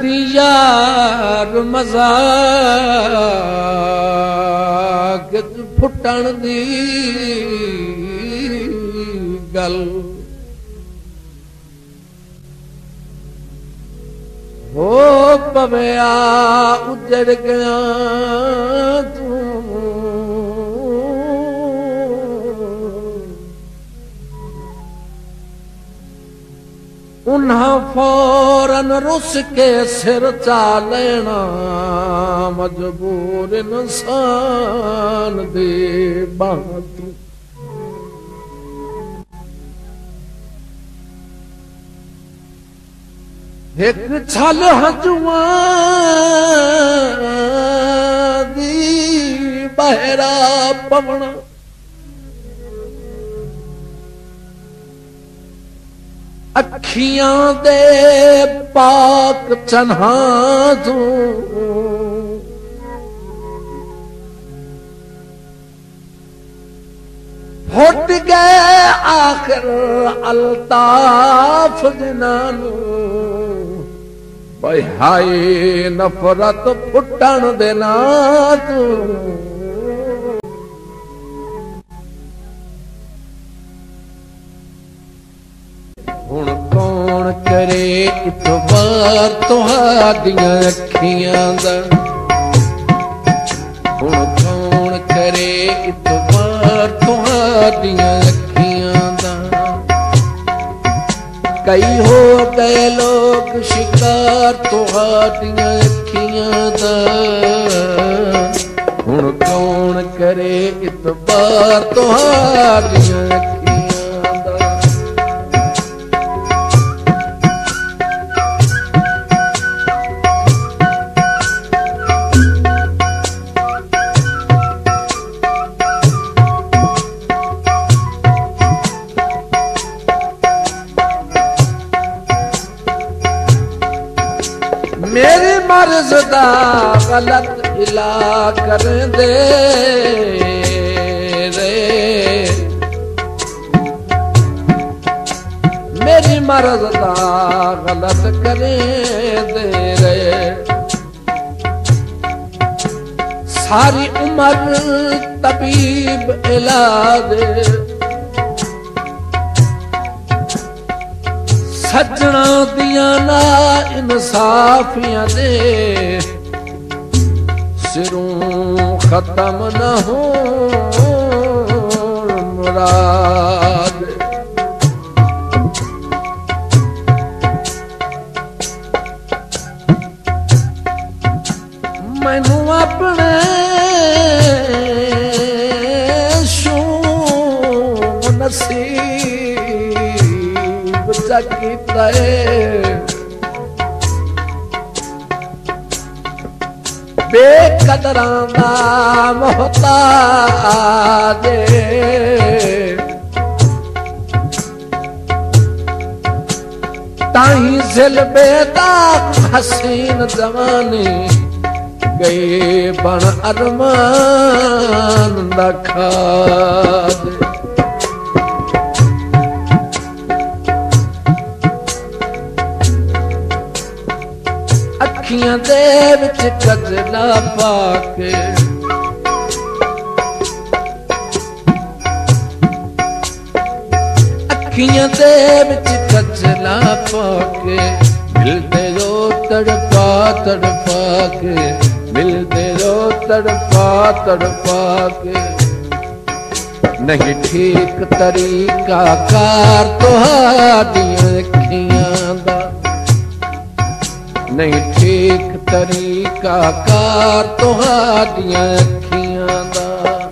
यार मजाक फुटण दी गल हो पविया उजड़ गया तू उन्हां फौरन रुस के सिर चा लेना मजबूर इंसान दे बातू एक छल हजुआ दी बहरा पवना अखियां दे पाक चन्हा तू फुट गए आखिर अल्ताफ जिन्हानू भाई हाय नफरत फुटण देना तू हुण कौन करे इतबार तुहाडियां अखियां दा हुण कौन करे इतबार तुहाडियां अखियां दा कई हो गए लोग शिकार तुहाडियां अखियां दा हुण कौन करे इतबार तुहाडियां अखियां दा मेरी मर्ज दा गलत इलाज कर दे रे मेरी मर्ज दा गलत करे दे रे सारी उम्र तबीब इलाज सजना दिया ना इंसाफियां दे सिरों खत्म न हो मुराद मैनू अपने शू नसीब कीता बेकदरां दा मोहताज ताही ज़िल बेदाग हसीन जवानी गए बन अरमान दा खाद अखियां दे विच कजला पाके अखियां दे विच कजला पाके मिलते रो तड़पा तड़पा के मिलते रो तड़पा तड़पा के नहीं ठीक तरीका कार तुहाडियां अखियां दा नहीं ठीक तरीका कार तुहाडियां अखियां दा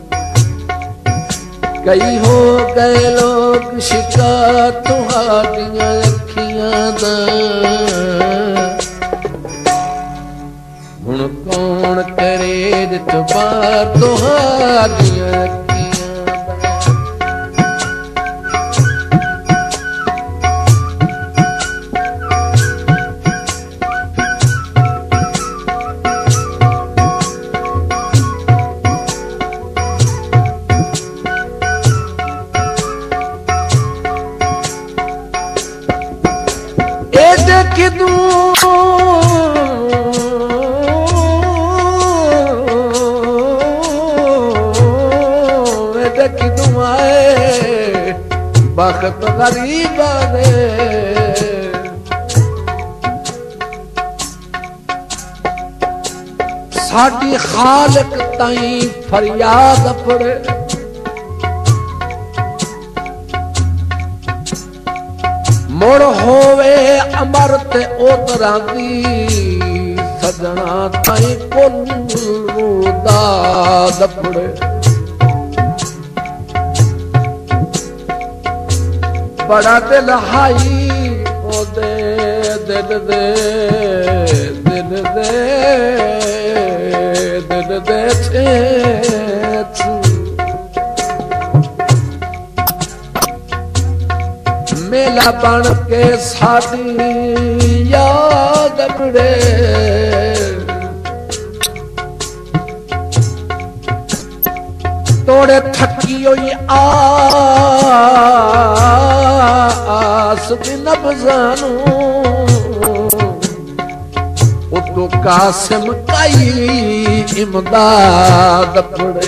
कई हो गए लोग शिकार तुहाडियां अखियां दा हुण कौन करे इतबार तुहाडियां अखियां दा किदू गरीबा दे साडी खालिक ताई फरियाद पड़े मुड़ होवे अमरत ओतरा दी सजना ताई कुल दाद पड़े बड़ा दिल हाई ओ दे दिल दे दिल दे दिल दे मेला बन के साडी याद बड़े तोड़े थकी हुई आस नब्जानू उतो कासिम काई इमदाद पड़े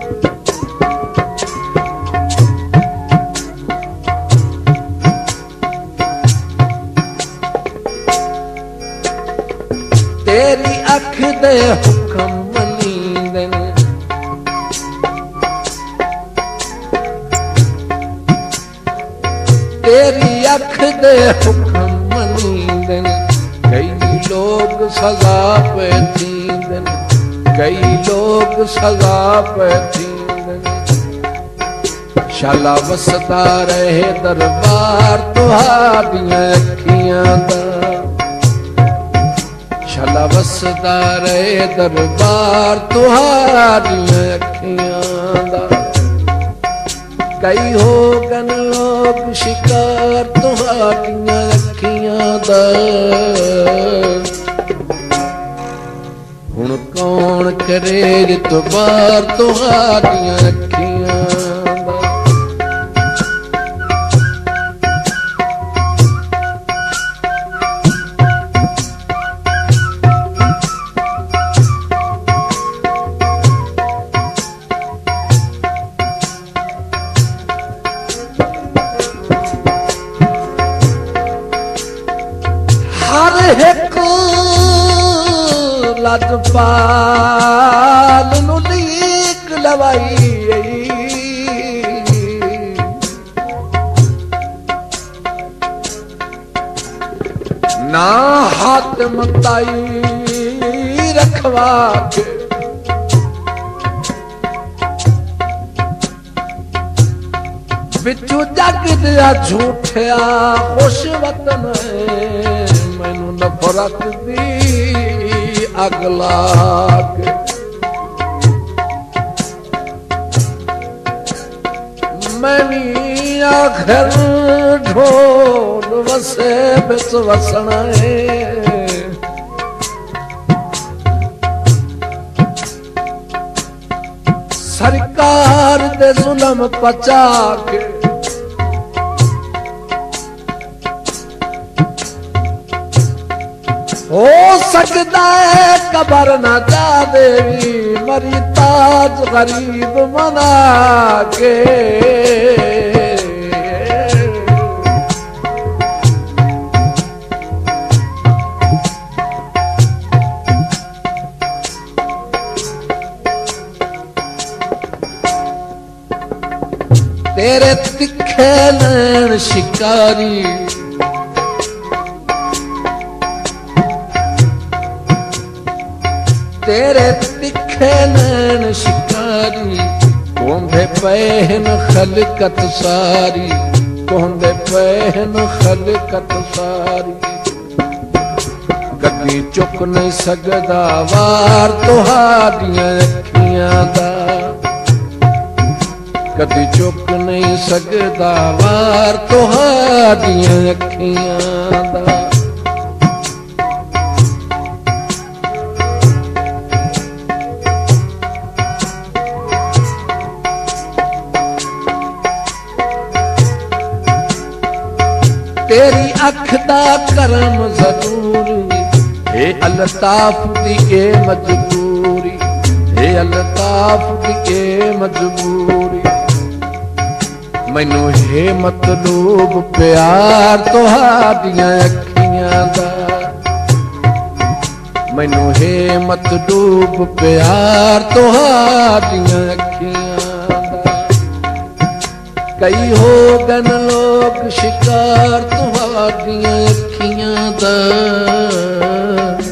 तेरी अख दे हुक्म मनींदे तेरी अख दे हुक्म मनींदे कई लोग सजा पे थींदे कई लोग सजा पे थींदे शाला वसदा रहे दरबार तुहाडियां अखियां दा शाला वसदा रहे दरबार तुहाडियां अखियां दा कई हो गन लोग शिकार तुहाडियां अखियां दा हुण कौन करे इतबार तुहाडियां अखियां दा हर एक लजपाल नू लीक लवाई ना हातिम ताई रखवा के बिचू जग दिया झूठिया खुश वतन मैनू नफरत दी अगला के मैनी आखिर ढोल वसे बिच वसना है सरकार दे जुल्म पचा के हो सकता है कबर ना जा देवी मरी ताज गरीब मना के तेरे तिखे नैन शिकारी तेरे तिखे नैन शिकारी कोंदे पहन खलकत सारी कोंदे पहन खलकत सारी कदी चुक नहीं सकदा वार तुहाडियां अखियां दा कदी चुक नहीं सकदा वार तुहाडियां अखियां दा तेरी अख दा करम जरूरी हे अल्ताफ दी ए मजबूरी हे अल्ताफ दी ए मजबूरी मैनू है मतलूब प्यार तुहाडियां अखियां दा, मैनू है मतलूब प्यार तुहाडियां अखियां दा। कई हो गन लोग शिकार तुहाडियां अखियां दा,